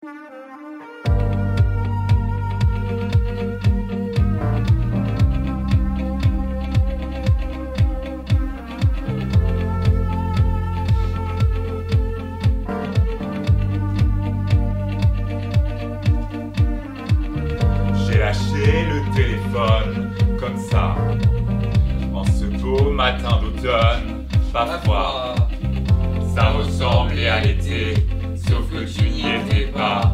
J'ai lâché le téléphone comme ça, en ce beau matin d'automne, parfois. Ça ressemblait à l'été, sauf que tu n'y étais pas.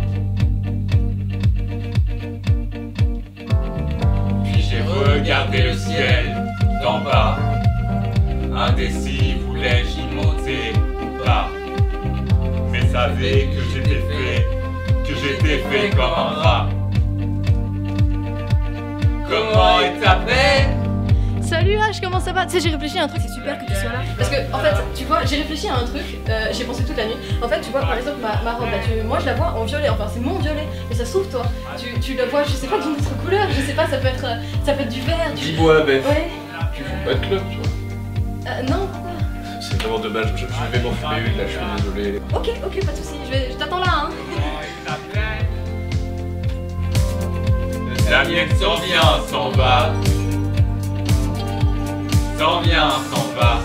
Puis j'ai regardé le ciel d'en bas, indécis, voulais-je y monter ou pas. Mais savais que j'étais fait comme un rat. Comment est ta paix? Salut H, comment ça va? Tu sais, j'ai réfléchi à un truc, c'est super que tu sois là. Parce que, en fait, tu vois, j'ai réfléchi à un truc, j'ai pensé toute la nuit. En fait, tu vois, par exemple, ma robe là, moi je la vois en violet, enfin c'est mon violet. Mais ça se trouve, toi, tu la vois, je sais pas, d'une autre couleur, je sais pas, ça peut être du vert, du. Dis-moi, Beth. Ouais. Tu fais pas de club, toi? Non, pourquoi? C'est vraiment dommage, je vais m'en fumer une là, je suis désolé. Ok, pas de soucis, je t'attends là, hein. La mienne s'en vient, s'en va. S'en vient, s'en va.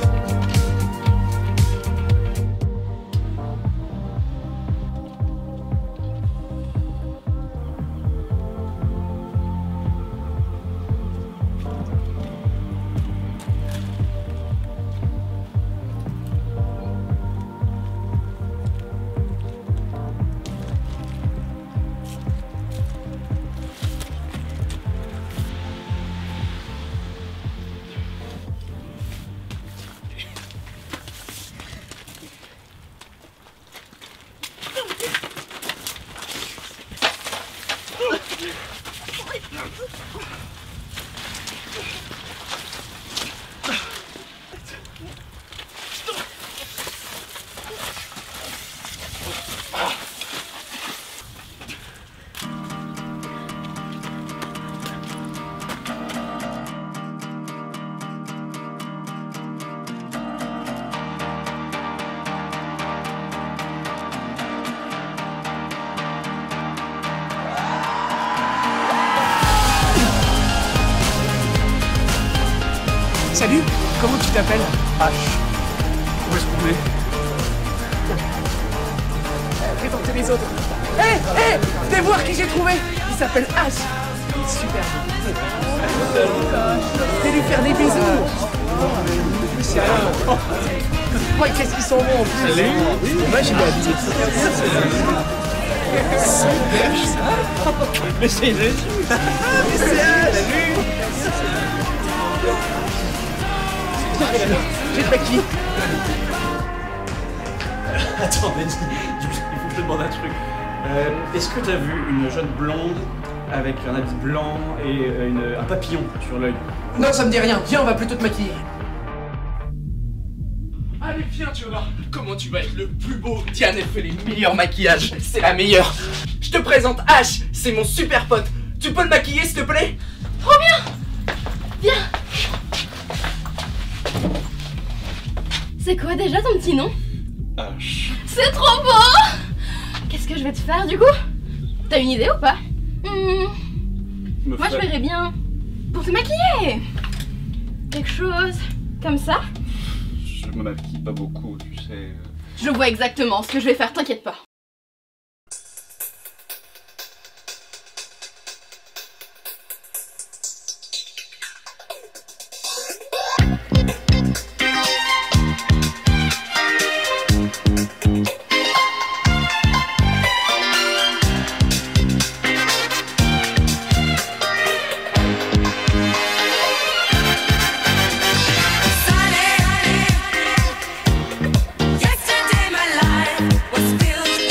Salut, comment tu t'appelles? H. Où est-ce qu'on est? Présentez les autres. Hé, venez voir qui j'ai trouvé. Il s'appelle H. Il est super beau. Venez lui faire des bisous. Oh, qu'est-ce qu'ils sont bons en plus. Salut. Moi j'ai bien visé. Mais c'est Jésus. Mais c'est H. Salut. J'ai le maquis. Attendez, il faut que je te demande un truc. Est-ce que t'as vu une jeune blonde avec un habit blanc et un papillon sur l'œil? Non, ça me dit rien. Viens, on va plutôt te maquiller. Allez, viens, tu vas voir comment tu vas être le plus beau. Diane, elle fait les meilleurs maquillages. C'est la meilleure. Je te présente H, c'est mon super pote. Tu peux le maquiller, s'il te plaît? Trop bien! Viens! C'est quoi déjà ton petit nom? H. C'est trop beau! Qu'est-ce que je vais te faire du coup? T'as une idée ou pas? Moi je verrais bien pour te maquiller! Quelque chose comme ça? Je me maquille pas beaucoup, tu sais. Je vois exactement ce que je vais faire, t'inquiète pas. Yesterday my life was filled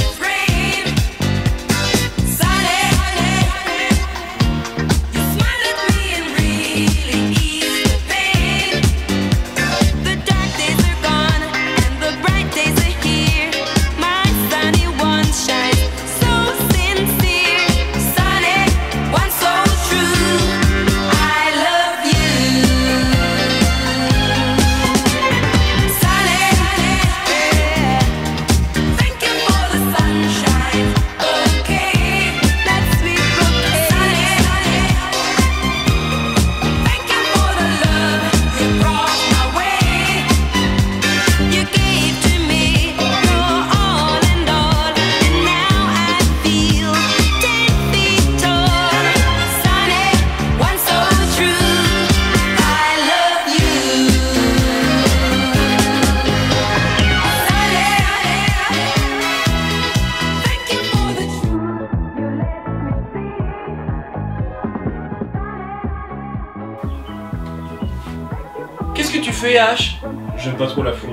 fais, H? J'aime pas trop la foule.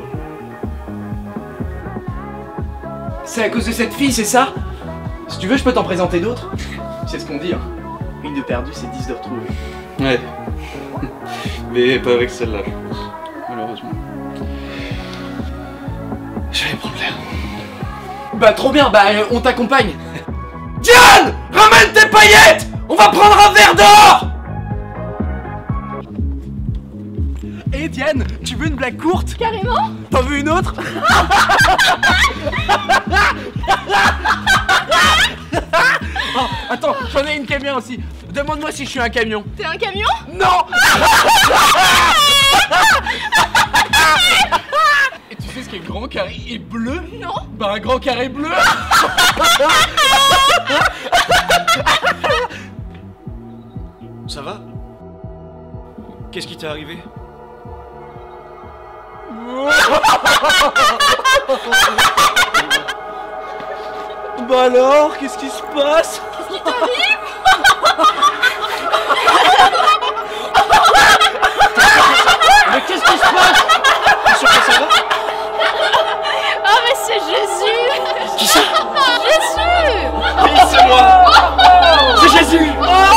C'est à cause de cette fille, c'est ça? Si tu veux, je peux t'en présenter d'autres. C'est ce qu'on dit, hein. Une de perdue, c'est 10 de retrouvée. Ouais. Mais pas avec celle-là, je pense. Malheureusement. Je vais aller prendre l'air. Bah trop bien, bah on t'accompagne. Diane, ramène tes paillettes. On va prendre un verre d'or. Et Diane, tu veux une blague courte? Carrément. T'en veux une autre? Oh, attends, j'en ai une qui est bien aussi. Demande-moi si je suis un camion. T'es un camion? Non. Et tu sais ce qu'est grand carré et bleu? Non. Bah un grand carré bleu. Ça va? Qu'est-ce qui t'est arrivé? Bah alors, qu'est-ce qui se passe? Qu'est-ce qui t'arrive? Mais qu'est-ce qui se passe? T'es sûr que ça va? Oh mais c'est Jésus. Qui ça? Jésus. Oui, c'est moi! C'est Jésus!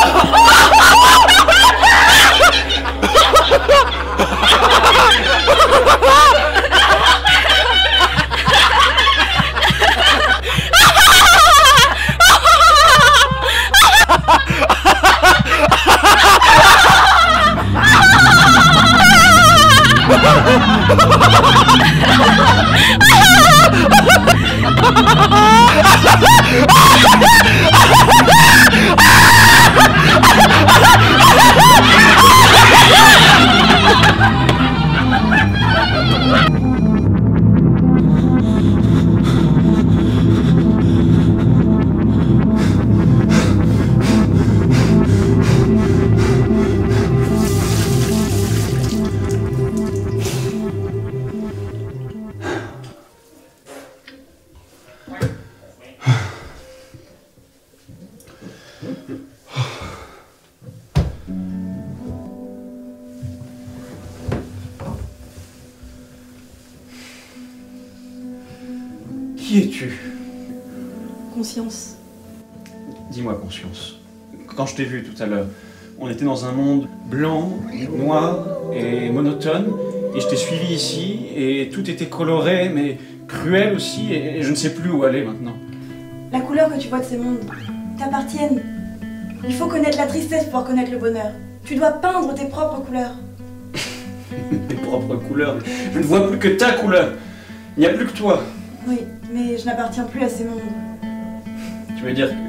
Qui es-tu? Conscience. Dis-moi, Conscience. Quand je t'ai vu tout à l'heure, on était dans un monde blanc, noir et monotone, et je t'ai suivi ici, et tout était coloré, mais cruel aussi, et je ne sais plus où aller maintenant. La couleur que tu vois de ces mondes t'appartiennent. Il faut connaître la tristesse pour connaître le bonheur. Tu dois peindre tes propres couleurs. Tes propres couleurs. Je ne vois plus que ta couleur. Il n'y a plus que toi. Oui, mais je n'appartiens plus à ces mondes. Tu veux dire que...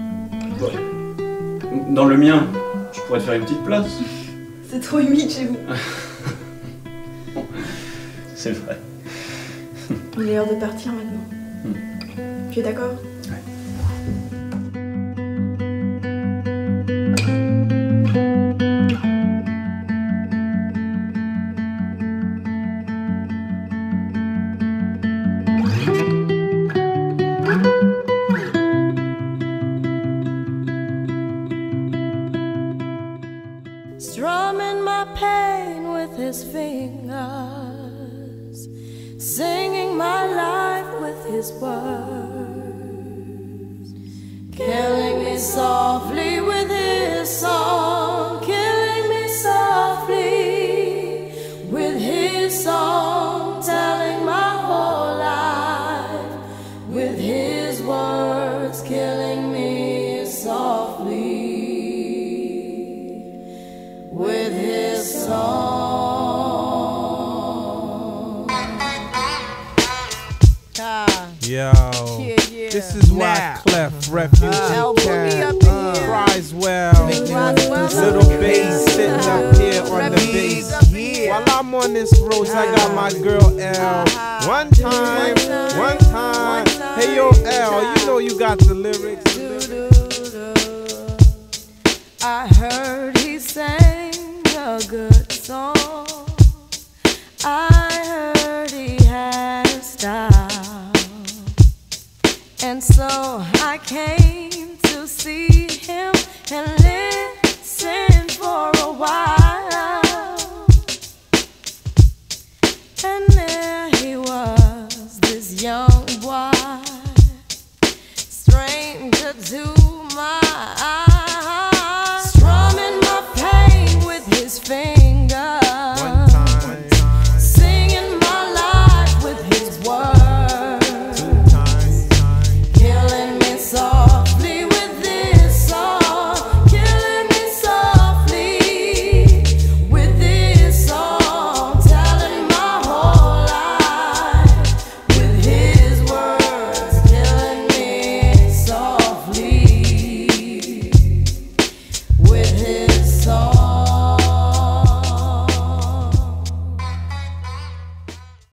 Dans le mien, je pourrais te faire une petite place. C'est trop humide chez vous. C'est vrai. Il est l'heure de partir maintenant. Tu es d'accord? Ouais. Strumming my pain with his fingers, singing my life with his words, killing me softly with his song, killing me softly with his song, telling my whole life with his words, killing me softly with his song. Yo, this is why Clef Refugee Cat cries well. Little bass sitting up here on the bass. While I'm on this road, I got my girl L. One time. Hey yo L, you know you got the lyrics. I heard he sang a good song. I heard he had a style. And so I came to see him and listen for a while. to my